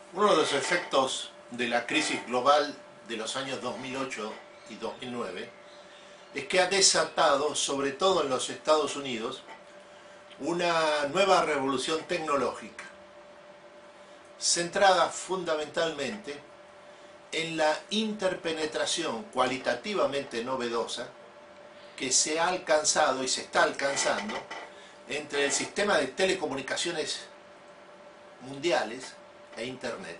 Uno de los efectos de la crisis global de los años 2008 y 2009 es que ha desatado, sobre todo en los Estados Unidos, una nueva revolución tecnológica, centrada fundamentalmente en la interpenetración cualitativamente novedosa que se ha alcanzado y se está alcanzando entre el sistema de telecomunicaciones mundiales e Internet.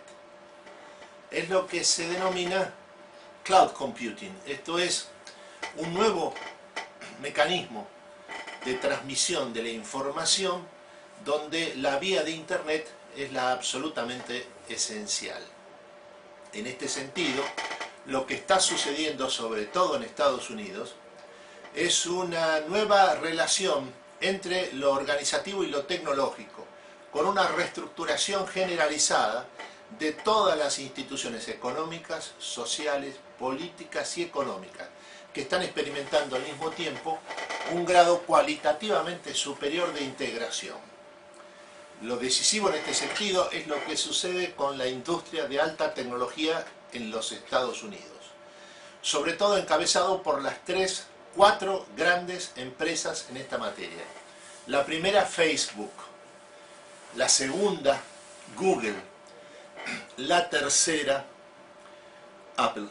Es lo que se denomina cloud computing. Esto es un nuevo mecanismo de transmisión de la información donde la vía de Internet es la absolutamente esencial. En este sentido, lo que está sucediendo, sobre todo en Estados Unidos, es una nueva relación entre lo organizativo y lo tecnológico, con una reestructuración generalizada de todas las instituciones económicas, sociales, políticas y económicas, que están experimentando al mismo tiempo un grado cualitativamente superior de integración. Lo decisivo en este sentido es lo que sucede con la industria de alta tecnología en los Estados Unidos, sobre todo encabezado por las cuatro grandes empresas en esta materia. La primera, Facebook; la segunda, Google; la tercera, Apple;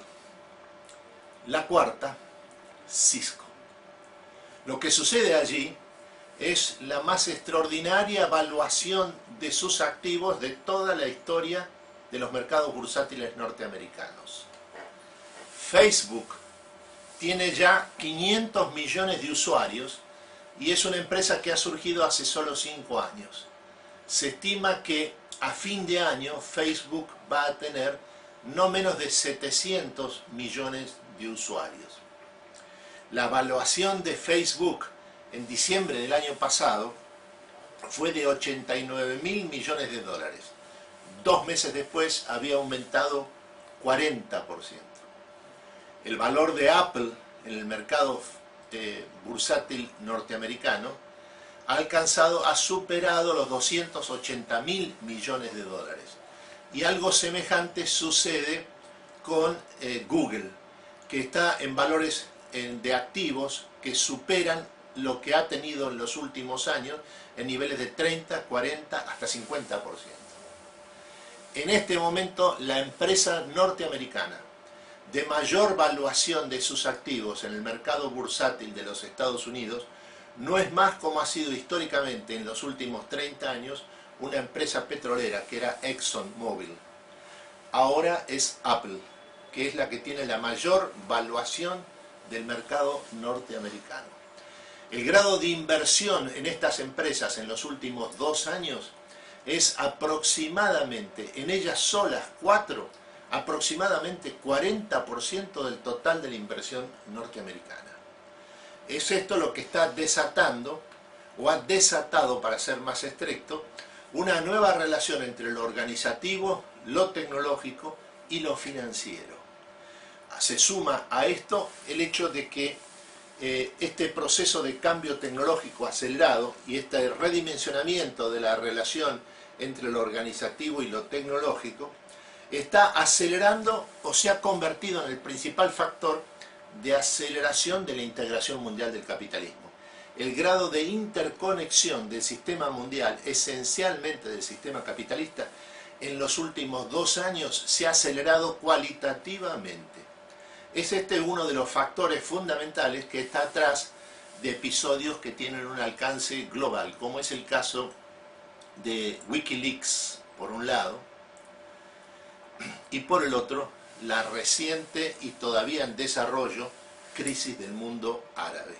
la cuarta, Cisco. Lo que sucede allí es la más extraordinaria evaluación de sus activos de toda la historia de los mercados bursátiles norteamericanos. Facebook tiene ya 500 millones de usuarios y es una empresa que ha surgido hace solo 5 años. Se estima que a fin de año Facebook va a tener no menos de 700 millones de usuarios. La evaluación de Facebook en diciembre del año pasado fue de 89.000 millones de dólares. 2 meses después había aumentado 40%. El valor de Apple en el mercado bursátil norteamericano ha superado los 280.000 millones de dólares. Y algo semejante sucede con Google, que está en valores de activos que superan lo que ha tenido en los últimos años en niveles de 30, 40, hasta 50%. En este momento, la empresa norteamericana de mayor valuación de sus activos en el mercado bursátil de los Estados Unidos no es más, como ha sido históricamente en los últimos 30 años, una empresa petrolera que era ExxonMobil. Ahora es Apple, que es la que tiene la mayor valuación del mercado norteamericano. El grado de inversión en estas empresas en los últimos 2 años es aproximadamente, en ellas solas 4, aproximadamente 40% del total de la inversión norteamericana. Es esto lo que está desatando, o ha desatado, para ser más estricto, una nueva relación entre lo organizativo, lo tecnológico y lo financiero. Se suma a esto el hecho de que este proceso de cambio tecnológico acelerado y este redimensionamiento de la relación entre lo organizativo y lo tecnológico está acelerando o se ha convertido en el principal factor de aceleración de la integración mundial del capitalismo. El grado de interconexión del sistema mundial, esencialmente del sistema capitalista, en los últimos 2 años se ha acelerado cualitativamente. Es este uno de los factores fundamentales que está atrás de episodios que tienen un alcance global, como es el caso de Wikileaks, por un lado, y por el otro, la reciente y todavía en desarrollo crisis del mundo árabe.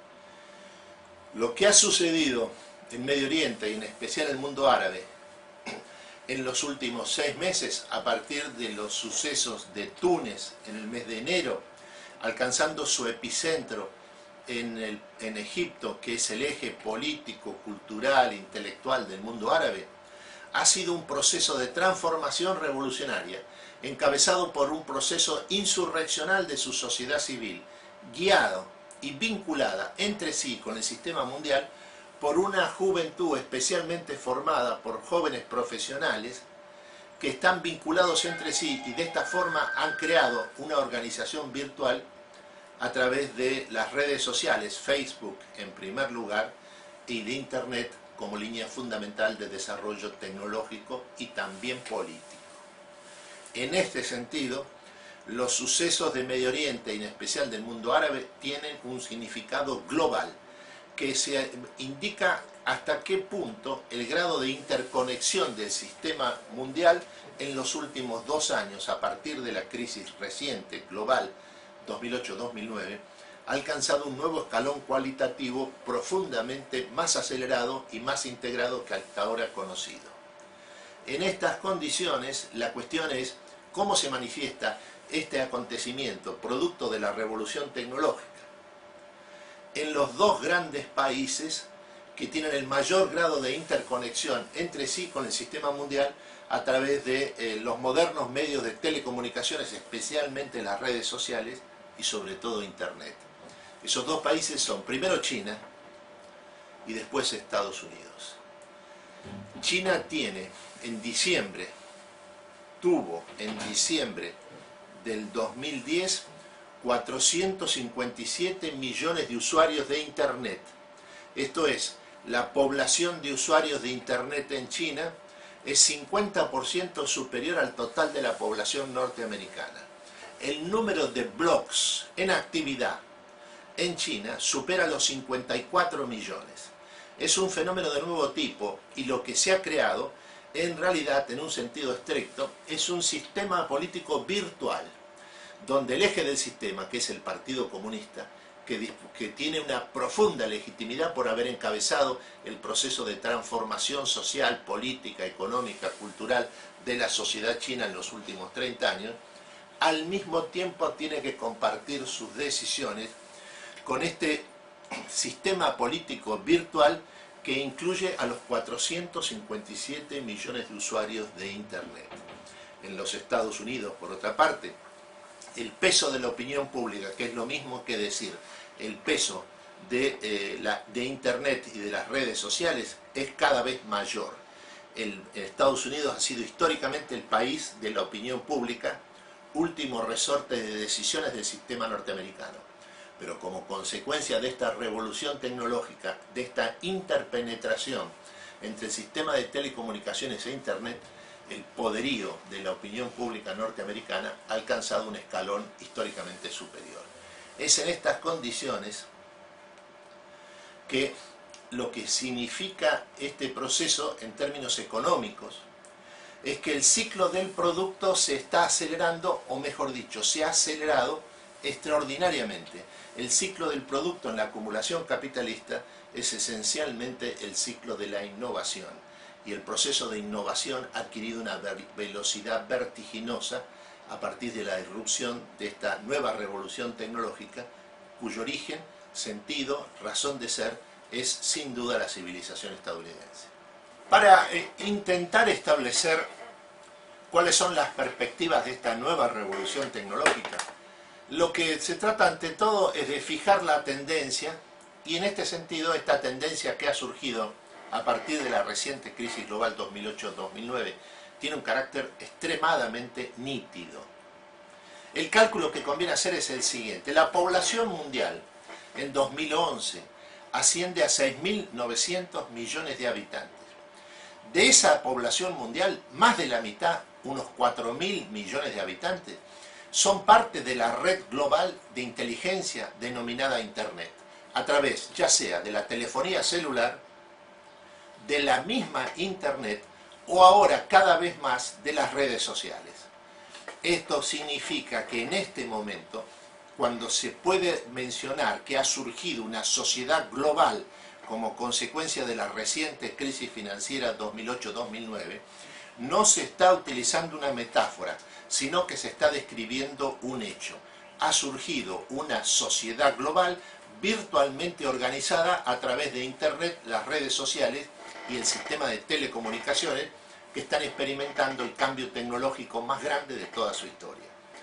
Lo que ha sucedido en Medio Oriente y en especial en el mundo árabe en los últimos 6 meses, a partir de los sucesos de Túnez en el mes de enero, alcanzando su epicentro en Egipto, que es el eje político, cultural, intelectual del mundo árabe, ha sido un proceso de transformación revolucionaria, encabezado por un proceso insurreccional de su sociedad civil, guiado y vinculada entre sí con el sistema mundial por una juventud especialmente formada por jóvenes profesionales que están vinculados entre sí y de esta forma han creado una organización virtual a través de las redes sociales, Facebook en primer lugar, y de Internet como línea fundamental de desarrollo tecnológico y también político. En este sentido, los sucesos de Medio Oriente, y en especial del mundo árabe, tienen un significado global que se indica hasta qué punto el grado de interconexión del sistema mundial en los últimos 2 años, a partir de la crisis reciente global 2008-2009, ha alcanzado un nuevo escalón cualitativo profundamente más acelerado y más integrado que hasta ahora conocido. En estas condiciones, la cuestión es cómo se manifiesta este acontecimiento, producto de la revolución tecnológica, en los 2 grandes países que tienen el mayor grado de interconexión entre sí con el sistema mundial a través de los modernos medios de telecomunicaciones, especialmente las redes sociales y sobre todo Internet. Esos 2 países son primero China y después Estados Unidos. China tuvo en diciembre del 2010 457 millones de usuarios de Internet. Esto es, la población de usuarios de Internet en China es 50% superior al total de la población norteamericana. El número de blogs en actividad en China supera los 54 millones. Es un fenómeno de nuevo tipo y lo que se ha creado, en realidad, en un sentido estricto, es un sistema político virtual, donde el eje del sistema, que es el Partido Comunista, que tiene una profunda legitimidad por haber encabezado el proceso de transformación social, política, económica, cultural de la sociedad china en los últimos 30 años, al mismo tiempo tiene que compartir sus decisiones con este sistema político virtual que incluye a los 457 millones de usuarios de Internet. En los Estados Unidos, por otra parte, el peso de la opinión pública, que es lo mismo que decir el peso de Internet y de las redes sociales, es cada vez mayor. Estados Unidos ha sido históricamente el país de la opinión pública, último resorte de decisiones del sistema norteamericano. Pero como consecuencia de esta revolución tecnológica, de esta interpenetración entre el sistema de telecomunicaciones e Internet, el poderío de la opinión pública norteamericana ha alcanzado un escalón históricamente superior. Es en estas condiciones que lo que significa este proceso en términos económicos es que el ciclo del producto se está acelerando, o mejor dicho, se ha acelerado extraordinariamente. El ciclo del producto en la acumulación capitalista es esencialmente el ciclo de la innovación. Y el proceso de innovación ha adquirido una velocidad vertiginosa a partir de la irrupción de esta nueva revolución tecnológica, cuyo origen, sentido, razón de ser, es sin duda la civilización estadounidense. Para intentar establecer cuáles son las perspectivas de esta nueva revolución tecnológica, lo que se trata ante todo es de fijar la tendencia, y en este sentido esta tendencia que ha surgido a partir de la reciente crisis global 2008-2009 tiene un carácter extremadamente nítido. El cálculo que conviene hacer es el siguiente: la población mundial en 2011 asciende a 6.900 millones de habitantes. De esa población mundial, más de la mitad, unos 4.000 millones de habitantes, son parte de la red global de inteligencia denominada Internet, a través ya sea de la telefonía celular, de la misma Internet o ahora cada vez más de las redes sociales. Esto significa que en este momento, cuando se puede mencionar que ha surgido una sociedad global como consecuencia de la reciente crisis financiera 2008-2009, no se está utilizando una metáfora, sino que se está describiendo un hecho. Ha surgido una sociedad global virtualmente organizada a través de Internet, las redes sociales y el sistema de telecomunicaciones, que están experimentando el cambio tecnológico más grande de toda su historia.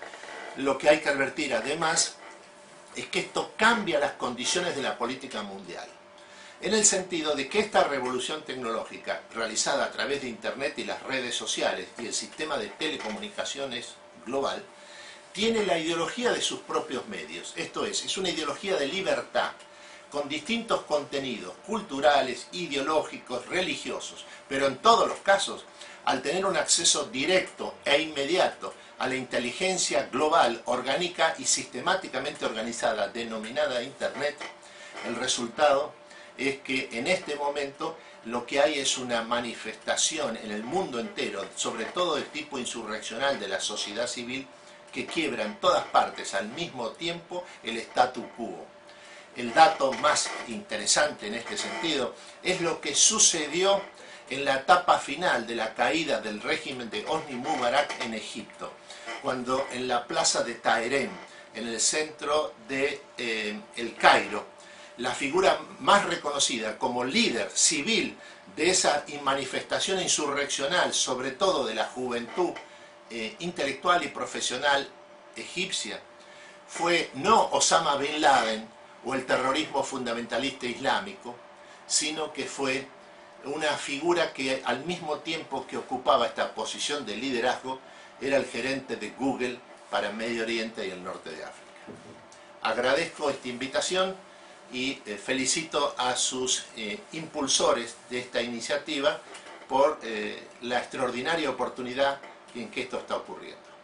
Lo que hay que advertir además es que esto cambia las condiciones de la política mundial. en el sentido de que esta revolución tecnológica realizada a través de Internet y las redes sociales y el sistema de telecomunicaciones global tiene la ideología de sus propios medios. Esto es una ideología de libertad con distintos contenidos culturales, ideológicos, religiosos, pero en todos los casos, al tener un acceso directo e inmediato a la inteligencia global, orgánica y sistemáticamente organizada, denominada Internet, el resultado es que en este momento lo que hay es una manifestación en el mundo entero, sobre todo del tipo insurreccional de la sociedad civil, que quiebra en todas partes al mismo tiempo el statu quo. El dato más interesante en este sentido es lo que sucedió en la etapa final de la caída del régimen de Hosni Mubarak en Egipto, cuando en la plaza de Tahrir, en el centro de El Cairo, la figura más reconocida como líder civil de esa manifestación insurreccional, sobre todo de la juventud intelectual y profesional egipcia, fue no Osama Bin Laden o el terrorismo fundamentalista islámico, sino que fue una figura que al mismo tiempo que ocupaba esta posición de liderazgo era el gerente de Google para Medio Oriente y el norte de África. Agradezco esta invitación y felicito a sus impulsores de esta iniciativa por la extraordinaria oportunidad en que esto está ocurriendo.